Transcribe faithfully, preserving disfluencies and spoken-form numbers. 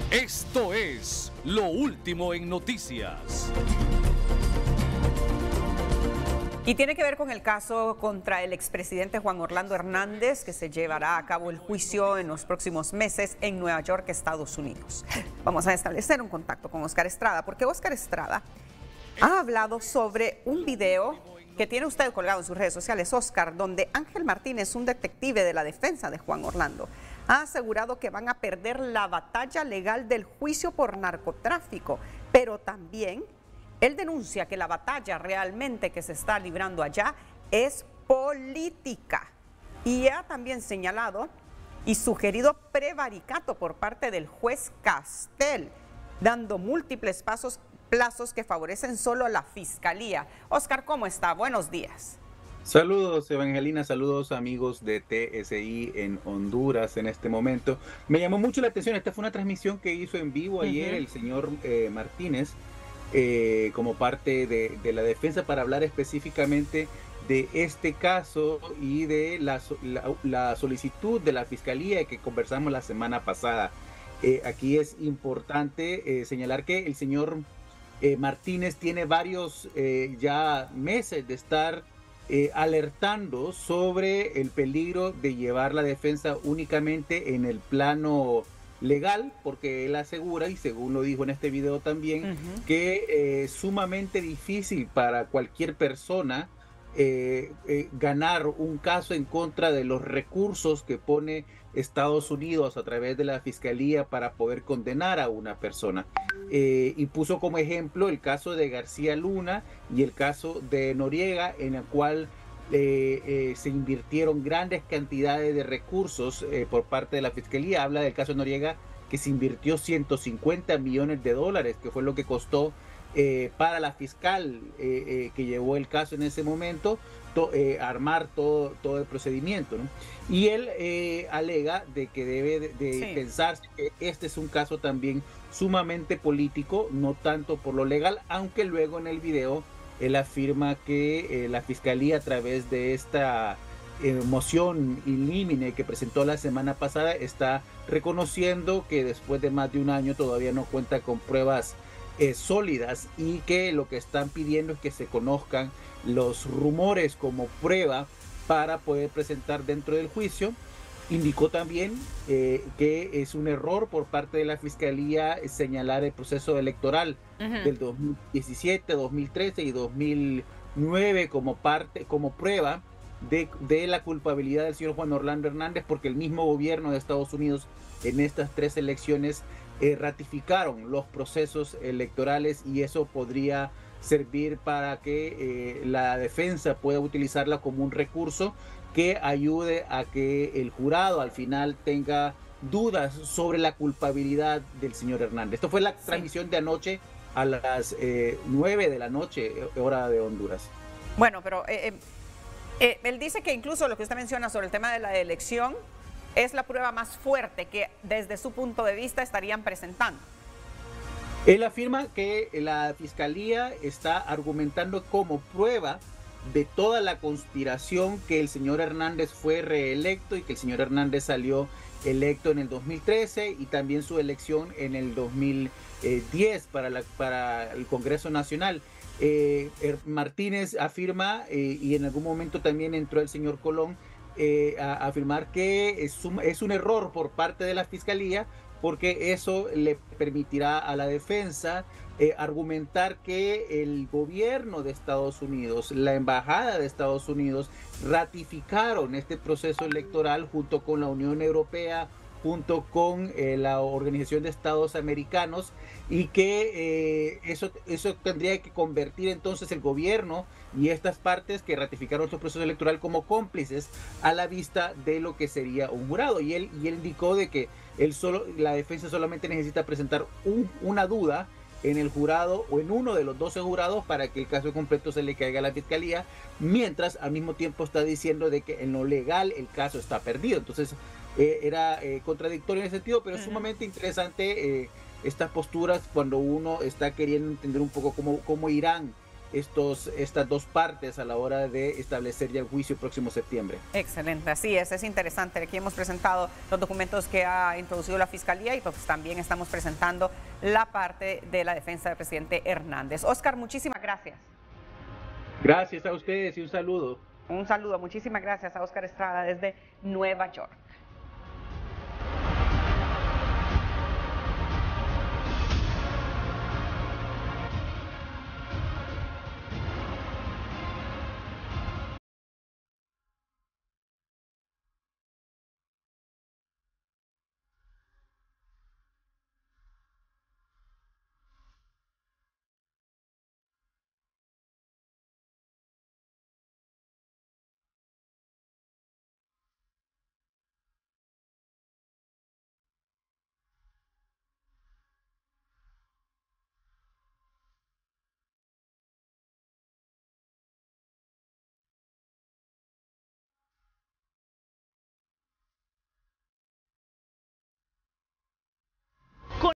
Esto es Lo Último en Noticias. Y tiene que ver con el caso contra el expresidente Juan Orlando Hernández, que se llevará a cabo el juicio en los próximos meses en Nueva York, Estados Unidos. Vamos a establecer un contacto con Oscar Estrada, porque Oscar Estrada ha hablado sobre un video que tiene usted colgado en sus redes sociales, Oscar, donde Ángel Martínez, un detective de la defensa de Juan Orlando, ha asegurado que van a perder la batalla legal del juicio por narcotráfico, pero también él denuncia que la batalla realmente que se está librando allá es política. Y ha también señalado y sugerido prevaricato por parte del juez Castel, dando múltiples pasos, plazos que favorecen solo a la fiscalía. Oscar, ¿cómo está? Buenos días. Saludos, Evangelina, saludos amigos de T S I en Honduras en este momento. Me llamó mucho la atención, esta fue una transmisión que hizo en vivo ayer uh-huh. el señor eh, Martínez, Eh, como parte de, de la defensa, para hablar específicamente de este caso y de la, la, la solicitud de la fiscalía que conversamos la semana pasada. Eh, aquí es importante eh, señalar que el señor eh, Martínez tiene varios eh, ya meses de estar eh, alertando sobre el peligro de llevar la defensa únicamente en el plano legal, porque él asegura, y según lo dijo en este video también, uh-huh. que es eh, sumamente difícil para cualquier persona eh, eh, ganar un caso en contra de los recursos que pone Estados Unidos a través de la fiscalía para poder condenar a una persona. Eh, y puso como ejemplo el caso de García Luna y el caso de Noriega, en el cual Eh, eh, se invirtieron grandes cantidades de recursos eh, por parte de la fiscalía. Habla del caso de Noriega, que se invirtió ciento cincuenta millones de dólares, que fue lo que costó eh, para la fiscal eh, eh, que llevó el caso en ese momento, to, eh, armar todo, todo el procedimiento, ¿no? Y él eh, alega de que debe de, de sí. pensarse que este es un caso también sumamente político, no tanto por lo legal, aunque luego en el video él afirma que eh, la fiscalía, a través de esta eh, moción in limine que presentó la semana pasada, está reconociendo que después de más de un año todavía no cuenta con pruebas eh, sólidas, y que lo que están pidiendo es que se conozcan los rumores como prueba para poder presentar dentro del juicio. Indicó también eh, que es un error por parte de la fiscalía señalar el proceso electoral uh-huh. del dos mil diecisiete, dos mil trece y dos mil nueve como parte, como prueba de, de la culpabilidad del señor Juan Orlando Hernández, porque el mismo gobierno de Estados Unidos en estas tres elecciones eh, ratificaron los procesos electorales, y eso podría servir para que eh, la defensa pueda utilizarla como un recurso que ayude a que el jurado al final tenga dudas sobre la culpabilidad del señor Hernández. Esto fue la sí. transmisión de anoche a las eh, nueve de la noche, hora de Honduras. Bueno, pero eh, eh, él dice que incluso lo que usted menciona sobre el tema de la elección es la prueba más fuerte que desde su punto de vista estarían presentando. Él afirma que la fiscalía está argumentando como prueba de toda la conspiración que el señor Hernández fue reelecto y que el señor Hernández salió electo en el dos mil trece, y también su elección en el dos mil diez para, la, para el Congreso Nacional. Eh, Martínez afirma, eh, y en algún momento también entró el señor Colón eh, a, a afirmar que es un, es un error por parte de la fiscalía, porque eso le permitirá a la defensa eh, argumentar que el gobierno de Estados Unidos, la embajada de Estados Unidos, ratificaron este proceso electoral junto con la Unión Europea, junto con eh, la Organización de Estados Americanos, y que eh, eso, eso tendría que convertir entonces el gobierno y estas partes que ratificaron este proceso electoral como cómplices a la vista de lo que sería un jurado. Y él, y él indicó de que él solo, la defensa solamente necesita presentar un, una duda en el jurado o en uno de los doce jurados para que el caso completo se le caiga a la fiscalía, mientras al mismo tiempo está diciendo de que en lo legal el caso está perdido. Entonces eh, era eh, contradictorio en ese sentido, pero es sumamente interesante eh, estas posturas cuando uno está queriendo entender un poco cómo, cómo irán estos, estas dos partes a la hora de establecer ya el juicio próximo septiembre. Excelente, así es, es interesante. Aquí hemos presentado los documentos que ha introducido la Fiscalía y pues también estamos presentando la parte de la defensa del presidente Hernández. Oscar, muchísimas gracias. Gracias a ustedes y un saludo. Un saludo, muchísimas gracias a Oscar Estrada desde Nueva York.